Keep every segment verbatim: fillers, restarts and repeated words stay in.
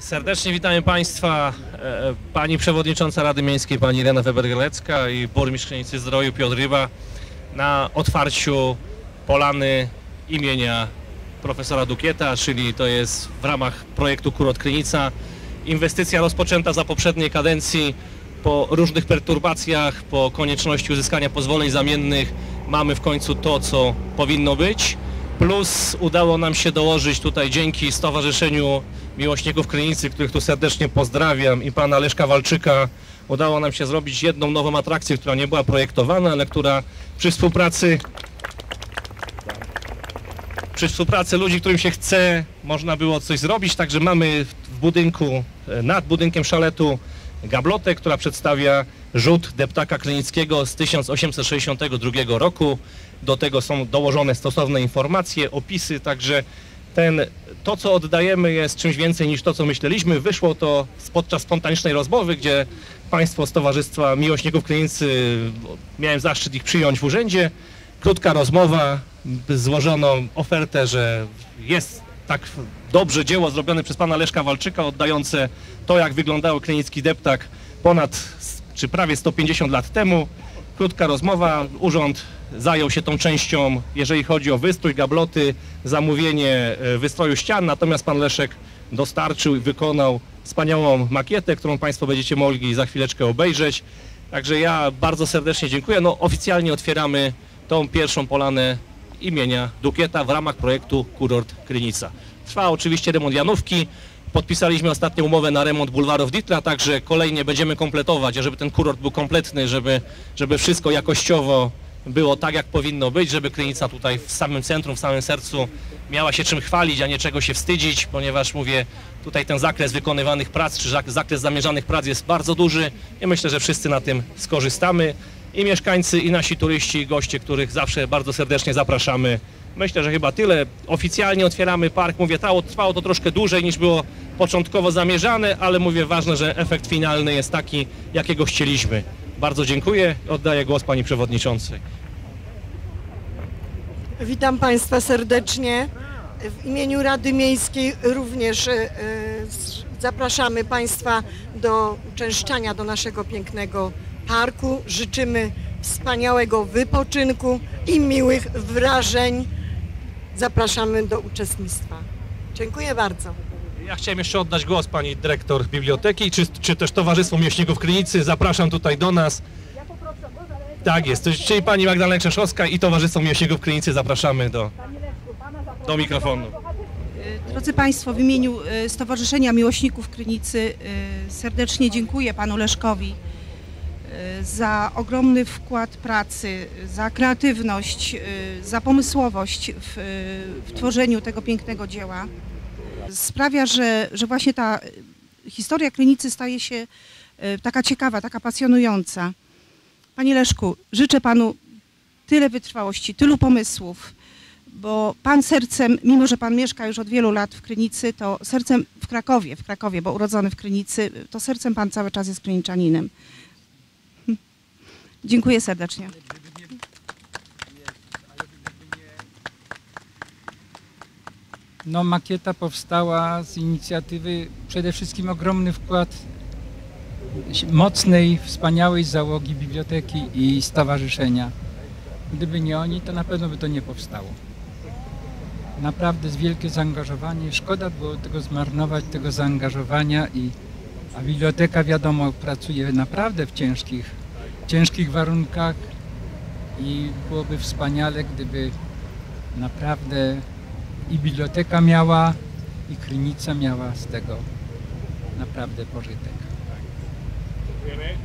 Serdecznie witamy Państwa, Pani Przewodnicząca Rady Miejskiej, Pani Irena Weber-Galecka i Burmistrz Krynicy Zdroju Piotr Ryba na otwarciu polany imienia profesora Dukieta, czyli to jest w ramach projektu Kurort Krynica. Inwestycja rozpoczęta za poprzedniej kadencji. Po różnych perturbacjach, po konieczności uzyskania pozwoleń zamiennych mamy w końcu to, co powinno być. Plus udało nam się dołożyć tutaj dzięki Stowarzyszeniu Miłośników Krynicy, których tu serdecznie pozdrawiam, i pana Leszka Walczyka, udało nam się zrobić jedną nową atrakcję, która nie była projektowana, ale która przy współpracy przy współpracy ludzi, którym się chce, można było coś zrobić. Także mamy w budynku, nad budynkiem szaletu, gablotę, która przedstawia rzut deptaka krynickiego z tysiąc osiemset sześćdziesiątego drugiego roku. Do tego są dołożone stosowne informacje, opisy, także ten, to, co oddajemy, jest czymś więcej niż to, co myśleliśmy. Wyszło to podczas spontanicznej rozmowy, gdzie Państwo z Towarzystwa Miłośników Krynicy, miałem zaszczyt ich przyjąć w urzędzie. Krótka rozmowa, złożono ofertę, że jest tak dobrze dzieło zrobione przez pana Leszka Walczyka, oddające to, jak wyglądał krynicki deptak ponad, czy prawie sto pięćdziesiąt lat temu. Krótka rozmowa, urząd zajął się tą częścią, jeżeli chodzi o wystrój, gabloty, zamówienie wystroju ścian, natomiast pan Leszek dostarczył i wykonał wspaniałą makietę, którą Państwo będziecie mogli za chwileczkę obejrzeć. Także ja bardzo serdecznie dziękuję. No, oficjalnie otwieramy tą pierwszą polanę imienia Dukieta w ramach projektu Kurort Krynica. Trwa oczywiście remont Janówki. Podpisaliśmy ostatnio umowę na remont bulwarów Ditla, także kolejnie będziemy kompletować, żeby ten kurort był kompletny, żeby, żeby wszystko jakościowo było tak, jak powinno być, żeby Krynica tutaj w samym centrum, w samym sercu miała się czym chwalić, a nie czego się wstydzić, ponieważ mówię, tutaj ten zakres wykonywanych prac, czy zakres zamierzanych prac jest bardzo duży i myślę, że wszyscy na tym skorzystamy. I mieszkańcy, i nasi turyści, i goście, których zawsze bardzo serdecznie zapraszamy. Myślę, że chyba tyle. Oficjalnie otwieramy park. Mówię, trwało, trwało to troszkę dłużej niż było początkowo zamierzane, ale mówię, ważne, że efekt finalny jest taki, jakiego chcieliśmy. Bardzo dziękuję. Oddaję głos pani przewodniczącej. Witam Państwa serdecznie. W imieniu Rady Miejskiej również e, zapraszamy Państwa do uczęszczania do naszego pięknego parku. Życzymy wspaniałego wypoczynku i miłych wrażeń. Zapraszamy do uczestnictwa. Dziękuję bardzo. Ja chciałem jeszcze oddać głos pani dyrektor biblioteki, czy, czy też Towarzystwo Miłośników Krynicy. Zapraszam tutaj do nas. Tak jest, czyli pani Magdalena Krzeszowska i Towarzystwo Miłośników Krynicy zapraszamy do, do mikrofonu. Drodzy Państwo, w imieniu Stowarzyszenia Miłośników Krynicy serdecznie dziękuję panu Leszkowi za ogromny wkład pracy, za kreatywność, za pomysłowość w, w tworzeniu tego pięknego dzieła. Sprawia, że, że właśnie ta historia Krynicy staje się taka ciekawa, taka pasjonująca. Panie Leszku, życzę panu tyle wytrwałości, tylu pomysłów, bo pan sercem, mimo że pan mieszka już od wielu lat w Krynicy, to sercem w Krakowie, w Krakowie, bo urodzony w Krynicy, to sercem pan cały czas jest kryniczaninem. Dziękuję serdecznie. No, makieta powstała z inicjatywy, przede wszystkim ogromny wkład mocnej, wspaniałej załogi biblioteki i stowarzyszenia. Gdyby nie oni, to na pewno by to nie powstało. Naprawdę jest wielkie zaangażowanie. Szkoda było tego zmarnować, tego zaangażowania, i, a biblioteka, wiadomo, pracuje naprawdę w ciężkich, ciężkich warunkach i byłoby wspaniale, gdyby naprawdę i biblioteka miała, i Krynica miała z tego naprawdę pożytek. Dziękujemy.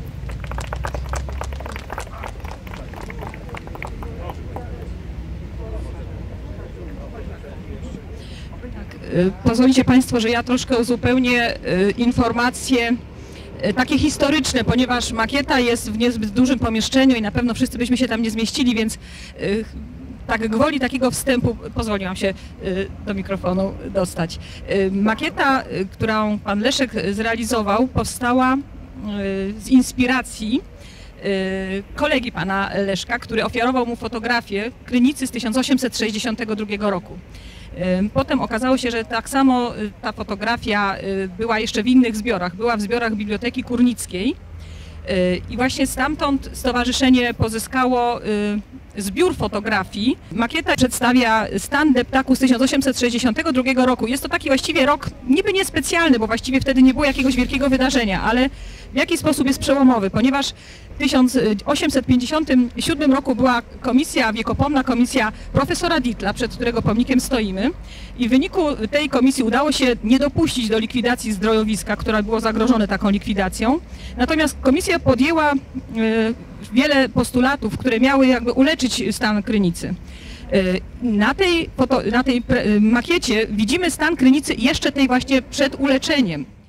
Pozwolicie Państwo, że ja troszkę uzupełnię informacje takie historyczne, ponieważ makieta jest w niezbyt dużym pomieszczeniu i na pewno wszyscy byśmy się tam nie zmieścili, więc tak gwoli takiego wstępu pozwoliłam się do mikrofonu dostać. Makieta, którą pan Leszek zrealizował, powstała z inspiracji kolegi pana Leszka, który ofiarował mu fotografię Krynicy z tysiąc osiemset sześćdziesiątego drugiego roku. Potem okazało się, że tak samo ta fotografia była jeszcze w innych zbiorach, była w zbiorach Biblioteki Kurnickiej i właśnie stamtąd stowarzyszenie pozyskało zbiór fotografii. Makieta przedstawia stan deptaku z tysiąc osiemset sześćdziesiątego drugiego roku. Jest to taki właściwie rok niby niespecjalny, bo właściwie wtedy nie było jakiegoś wielkiego wydarzenia, ale w jaki sposób jest przełomowy, ponieważ w tysiąc osiemset pięćdziesiątym siódmym roku była komisja, wiekopomna komisja profesora Dittla, przed którego pomnikiem stoimy, i w wyniku tej komisji udało się nie dopuścić do likwidacji zdrojowiska, które było zagrożone taką likwidacją. Natomiast komisja podjęła wiele postulatów, które miały jakby uleczyć stan Krynicy. Na tej, foto, na tej makiecie widzimy stan Krynicy jeszcze tej właśnie przed uleczeniem.